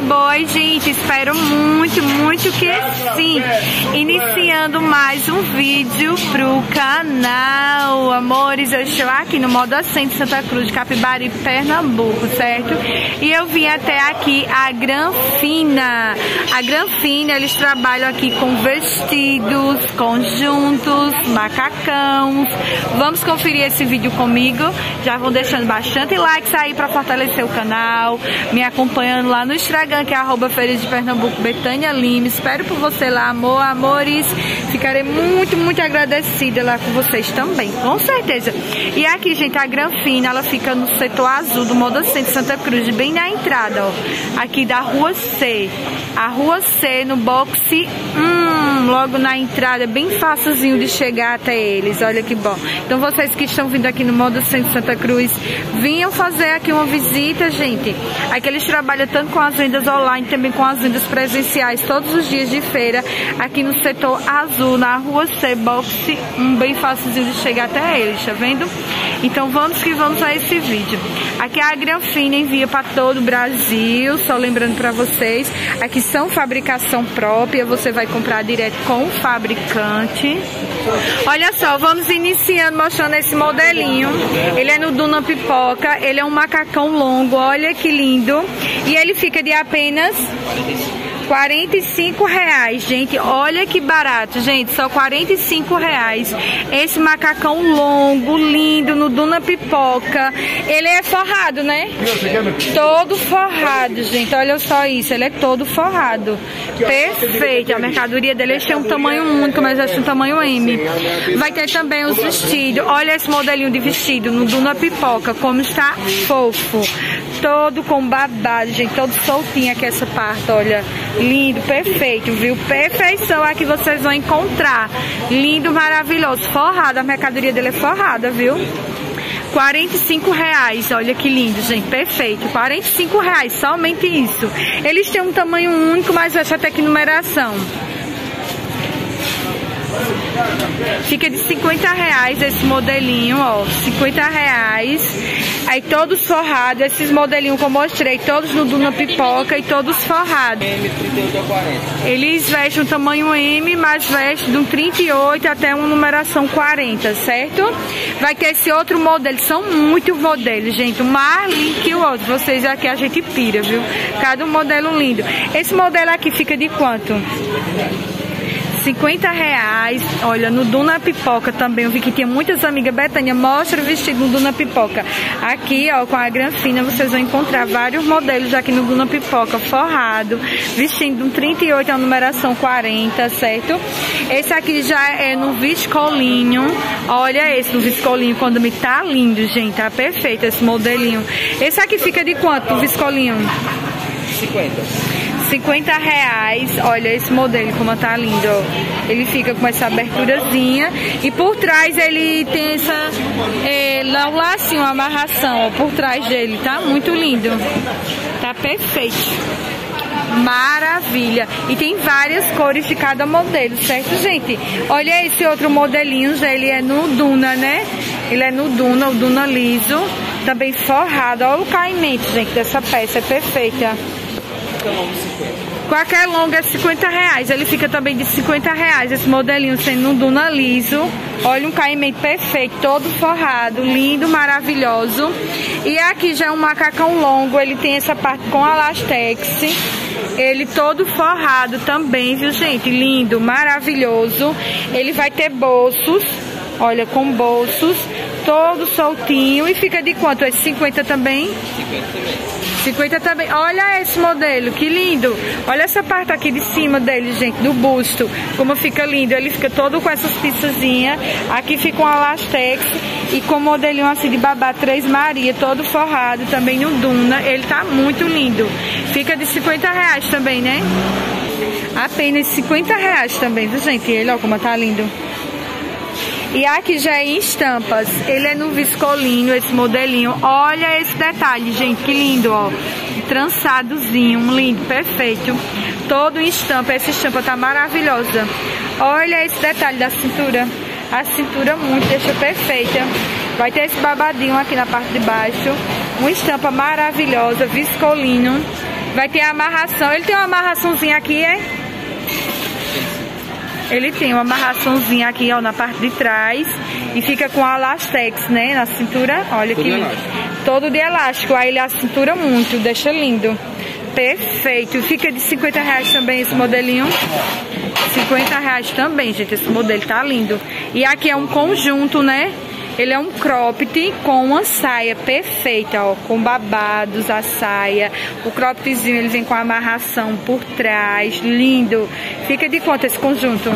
boa, gente? Espero muito, muito que sim. Iniciando mais um vídeo pro canal. Amores, eu estou aqui no Moda Center Santa Cruz de Capibari, Pernambuco, certo? E eu vim até aqui a Granfina. A Granfina, eles trabalham aqui com vestidos, conjuntos, macacões. Vamos conferir esse vídeo comigo. Já vão deixando bastante likes aí para fortalecer o canal. Me acompanhando lá no Instagram, que é @Feira de Pernambuco, Betânia Lima. Espero por você lá, amores. Ficarei muito, muito agradecida lá com vocês também, com certeza. E aqui, gente, a Granfina, ela fica no setor azul do Moda Center Santa Cruz, bem na entrada, ó. Aqui da Rua C. A Rua C, no boxe, logo na entrada, bem facilzinho de chegar até eles. Olha que bom. Então, vocês que estão vindo aqui no Moda Center Santa Cruz, vinham fazer aqui uma visita, gente. Aqui eles trabalham tanto com as vendas online, também com as vendas presenciais, todos os dias de feira, aqui no setor azul, na Rua C, boxe, bem facilzinho de chegar até eles, tá vendo? Então vamos que vamos a esse vídeo. Aqui a Granfina envia para todo o Brasil, só lembrando para vocês, aqui são fabricação própria, você vai comprar direto com o fabricante. Olha só, vamos iniciando mostrando esse modelinho. Ele é no Duna Pipoca, ele é um macacão longo, olha que lindo. E ele fica de apenas R$45, gente. Olha que barato, gente. Só R$45. Esse macacão longo, lindo, no Duna Pipoca. Ele é forrado, né? Todo forrado, gente. Olha só isso. Ele é todo forrado. Perfeito. A mercadoria dele é um tamanho único, mas é um tamanho M. Vai ter também os vestidos. Olha esse modelinho de vestido no Duna Pipoca. Como está fofo. Todo com babado, gente. Todo soltinho aqui essa parte, olha. Lindo, perfeito, viu? Perfeição aqui vocês vão encontrar. Lindo, maravilhoso. Forrado, a mercadoria dele é forrada, viu? R$45, olha que lindo, gente, perfeito. R$45, somente isso. Eles têm um tamanho único, mas essa até que numeração. Fica de R$50 esse modelinho, ó, R$50. Aí todos forrados, esses modelinhos que eu mostrei, todos no Duna Pipoca e todos forrados. M, 38 a 40. Eles vestem um tamanho M, mas vestem de um 38 até uma numeração 40, certo? Vai ter esse outro modelo, são muitos modelos, gente, um mais lindo que o outro. Vocês aqui a gente pira, viu? Cada um modelo lindo. Esse modelo aqui fica de quanto? R$50, olha, no Duna Pipoca também, eu vi que tinha muitas amigas. Betânia, mostra o vestido no Duna Pipoca. Aqui, ó, com a Granfina, vocês vão encontrar vários modelos aqui no Duna Pipoca, forrado, vestindo de um 38 a numeração 40, certo? Esse aqui já é no viscolinho, olha esse no viscolinho, quando me tá lindo, gente, tá perfeito esse modelinho. Esse aqui fica de quanto, o viscolinho? 50, olha esse modelo como tá lindo, ó. Ele fica com essa aberturazinha e por trás ele tem essa lá assim, uma amarração, ó, por trás dele, tá muito lindo, tá perfeito, maravilha. E tem várias cores de cada modelo, certo, gente? Olha esse outro modelinho, ele é no Duna, né? Ele é no Duna, o Duna liso, também forrado. Olha o caimento, gente, dessa peça, é perfeita. Qualquer longa é R$50, ele fica também de R$50, esse modelinho sendo um Duna liso. Olha um caimento perfeito, todo forrado, lindo, maravilhoso. E aqui já é um macacão longo, ele tem essa parte com elastex, ele todo forrado também, viu, gente? Lindo, maravilhoso. Ele vai ter bolsos, olha, com bolsos, todo soltinho. E fica de quanto? Esse 50 também? 50 também. Olha esse modelo, que lindo. Olha essa parte aqui de cima dele, gente, do busto, como fica lindo. Ele fica todo com essas pistazinhas. Aqui fica um elastex e com modelinho assim de babá Três Maria, todo forrado também no Duna. Ele tá muito lindo. Fica de R$50 também, né? Apenas R$50 também, viu, gente? Ele, ó, como tá lindo. E aqui já é em estampas. Ele é no viscolinho, esse modelinho. Olha esse detalhe, gente, que lindo, ó. Trançadozinho, lindo, perfeito. Todo em estampa. Essa estampa tá maravilhosa. Olha esse detalhe da cintura. A cintura muito, deixa perfeita. Vai ter esse babadinho aqui na parte de baixo. Uma estampa maravilhosa, viscolinho. Vai ter a amarração. Ele tem uma amarraçãozinha aqui, é? Ele tem uma amarraçãozinha aqui, ó, na parte de trás. E fica com a lastex, né? Na cintura. Olha que lindo. Todo de elástico. Aí ele a cintura muito, deixa lindo. Perfeito. Fica de R$50 também esse modelinho. R$50 também, gente. Esse modelo tá lindo. E aqui é um conjunto, né? Ele é um cropped com uma saia perfeita, ó, com babados, a saia. O croppedzinho, ele vem com a amarração por trás, lindo. Fica de quanto esse conjunto?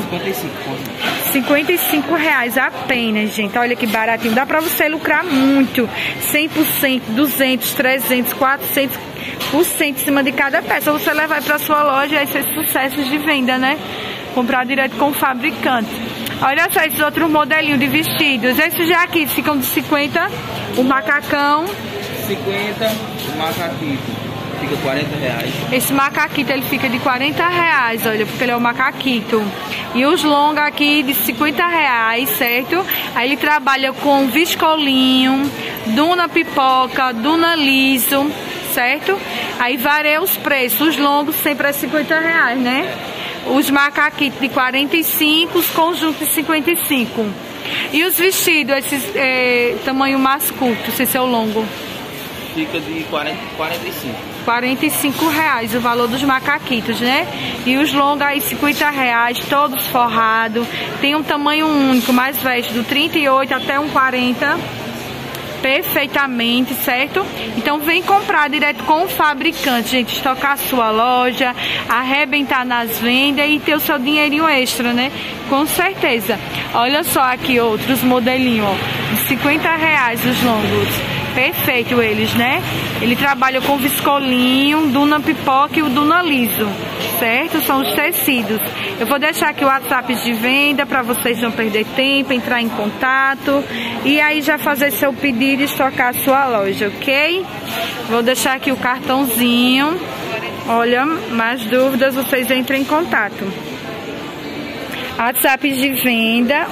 R$55 apenas, gente. Olha que baratinho. Dá pra você lucrar muito. 100%, 200, 300, 400% em cima de cada peça. Você levar pra sua loja e aí ser sucessos de venda, né? Comprar direto com o fabricante. Olha só esses outros modelinhos de vestidos. Esses já aqui ficam de 50. O macacão. 50. O macaquito fica R$40. Esse macaquito ele fica de R$40, olha, porque ele é o macaquito. E os longa aqui de R$50, certo? Aí ele trabalha com viscolinho, duna pipoca, duna liso, certo? Aí varia os preços. Os longos sempre é R$50, né? Os macaquitos de 45, os conjuntos de 55. E os vestidos, esses tamanho mais curto, se seu longo? Fica de 45. R$45 o valor dos macaquitos, né? E os longos aí R$50, todos forrados. Tem um tamanho único, mais veste, do 38 até um 40. Perfeitamente, certo? Então vem comprar direto com o fabricante, gente, estocar a sua loja, arrebentar nas vendas e ter o seu dinheirinho extra, né? Com certeza. Olha só aqui outros modelinhos, ó, de R$50 os longos. Perfeito eles, né? Ele trabalha com viscolinho, duna pipoca e o duna liso, certo? São os tecidos. Eu vou deixar aqui o WhatsApp de venda para vocês não perder tempo, entrar em contato e aí já fazer seu pedido e estocar a sua loja, ok? Vou deixar aqui o cartãozinho. Olha, mais dúvidas, vocês entrem em contato. WhatsApp de venda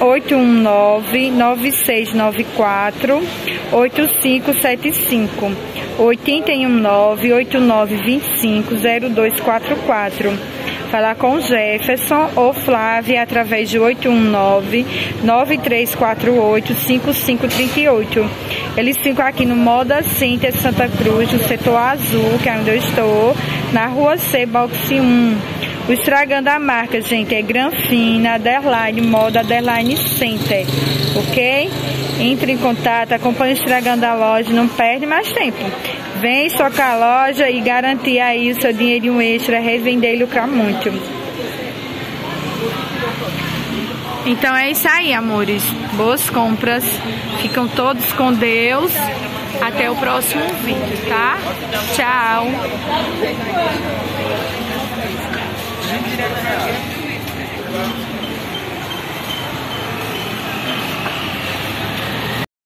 819-9694-8575 819-8925-0244. Falar com Jefferson ou Flávia através de 819-9348-5538. Eles ficam aqui no Moda Center Santa Cruz, no setor azul, que é onde eu estou, na rua C, box 1. O Instagram da marca, gente, é Granfina, Moda, Center, ok? Entre em contato, acompanhe o Instagram da loja, não perde mais tempo. Vem estocar a loja e garantir aí o seu dinheirinho extra, revender e lucrar muito. Então é isso aí, amores. Boas compras. Ficam todos com Deus. Até o próximo vídeo, tá? Tchau.